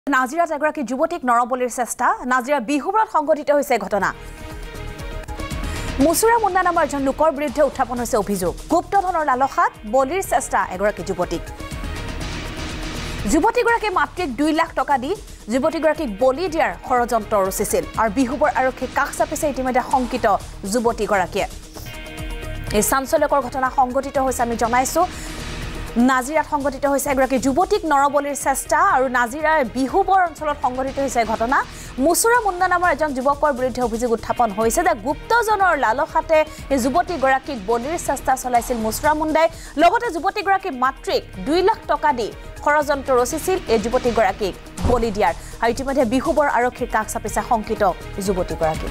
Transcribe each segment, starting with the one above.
নাজিৰাত এগৰাকী যুৱতীক নৰবলিৰ চেষ্টা নাজিৰা বিহুবৰত সংঘটিত হৈছে ঘটনা মুছুৰা মুণ্ডা নামৰ এজন লোকৰ বিৰুদ্ধে উত্থাপন হৈছে অভিযোগ গুপ্তধনৰ লালসাত বলিৰ চেষ্টা এগৰাকী যুৱতীগৰাকী মাতৃক 2 লাখ টকা দি যুৱতীগৰাকীক বলি দিয়াৰ ষড়যন্ত্ৰ ৰচিছিল আৰু বিহুবৰ আৰক্ষী কাষ চাপিছে ইতিমধ্যে শংকিত যুৱতীগৰাকীয়ে এই চাঞ্চল্যকৰ ঘটনা সংঘটিত হৈছে আমি জনাইছো নাজিৰাত সংঘটিত হৈছে এগৰাকী যুৱতীক নৰবলিৰ চেষ্টা আৰু নাজিৰাৰ বিহুবৰ অঞ্চলত সংঘটিত হৈছে ঘটনা মুছুৰা মুণ্ডা নামৰ এজন যুৱকৰ বিৰুদ্ধে অভিযোগ উত্থাপন হৈছে যে গুপ্তজনৰ লালসাতে এই যুৱতীগৰাকীক বলিৰ চেষ্টা চলাইছিল মুছুৰা মুণ্ডাই লগতে যুৱতীগৰাকীৰ মাতৃক 2 লাখ টকা দি ষড়যন্ত্ৰ ৰচিছিল এই যুৱতীগৰাকীক বলি দিয়াৰ আৰু ইতিমধ্যে বিহুবৰ আৰক্ষীৰ কাষ চাপিছে শংকিত যুৱতীগৰাকী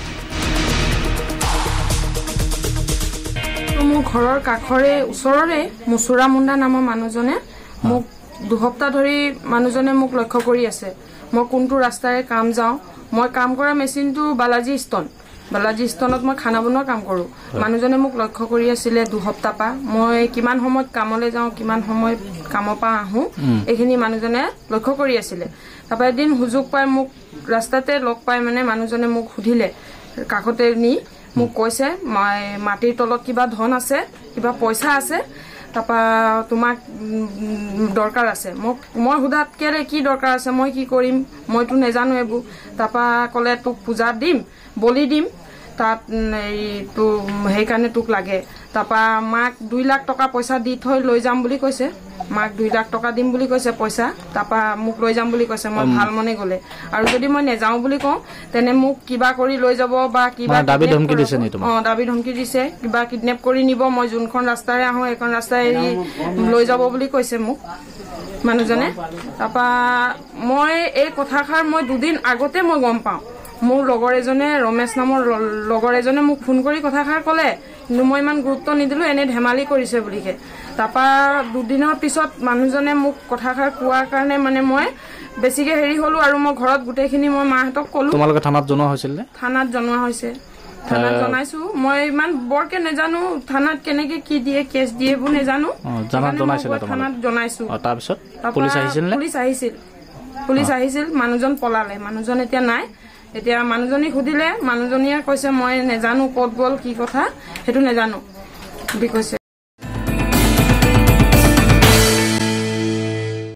মোৰ ঘৰৰ কাখৰে ওচৰৰে মুছুৰা মুণ্ডা নামৰ মানুহজনে মোক 2 সপ্তাহ ধৰি মানুহজনে মোক লক্ষ্য কৰি আছে মই কোনটো ৰাস্তাৰে কাম যাওঁ মই কাম কৰা মেচিনটো বালাজী ষ্টনত মই খানা বনোৱা কাম কৰো মানুহজনে মোক লক্ষ্য কৰি আছিল 2 সপ্তাহ পা মই কিমান সময়ত কামলৈ যাওঁ কিমান সময় কামৰ পৰা আহো এইখিনি মানুহজনে লক্ষ্য কৰি আছিল তাৰপৰা এদিন হুজুক পাই মোক ৰাস্তাতে লগ পাই মানে মানুহজনে মোক সুধিলে কাকতে নি মোক কৈছে মাটিৰ তলত কিবা ধন আছে কিবা পইচা আছে তাপা তোমাক দৰকাৰ আছে মই হুদাত কেৰে কি দৰকাৰ আছে মই কি কৰিম মইতো নেজানো এবু তাপা কলে তোক পূজা দিম বলি দিম তাত তো হেই কাৰণে তোক লাগে তাপা মাক 2 লাখ টকা পইচা দি থৈ লৈ যাম বুলি কৈছে মাক 2 লাখ টকা দিম বুলি কৈছে পইচা তাপা মোক লৈ যাম বুলি কৈছে মই ভাল মনে গলে আৰু যদি মই নেজাও বুলি কওঁ তেনে মোক কিবা কৰি লৈ যাব বা কিবা দাবী ধমকি দিছে নি তোমাক দাবী ধমকি দিছে কিবা কিডনেপ কৰি নিব মই যোনখন ৰাস্তাৰে আহো এখন ৰাস্তাৰে লৈ যাব বুলি কৈছে মোক মানুহজনে তাপা মই এই কথাখাৰ মই 2 দিন আগতে মই গম পাওঁ মোৰ লগৰ এজনে ৰমেশ নামৰ লগৰ এজনে মোক ফোন কৰি কথাখাৰ ক'লে কিন্তু মই ইমান গুৰুত্ব নিদিলো এনে ধেমালি কৰিছে বুলিকে তাপা 2 দিনৰ পিছত মানুহজনে মোক কথাখাৰ কোৱাৰ কাৰণে মানে মই বেছিকে হেৰি হলো আৰু মই ঘৰত গুটেখিনি মই মাহঁতক ক'লো তোমালোকে থানাত জনোৱা হৈছিল নে থানাত জনোৱা হৈছে থানাত জনাইছো মই ইমান বৰকে নেজানো থানাত কেনেকে কি দিয়ে কেছ দিয়ে বু নেজানো জনাইছিল থানাত জনাইছো তাৰ পিছত পুলিচ আহিছিল নে পুলিচ আহিছিল মানুহজন পলালে মানুহজন এতিয়া নাই এতিয়া মানুহজনী খুদিলে মানুহজনীয়ে কৈছে মই নেজানো ক'ত গ'ল কি কথা হেতু নেজানো বুলি কৈছে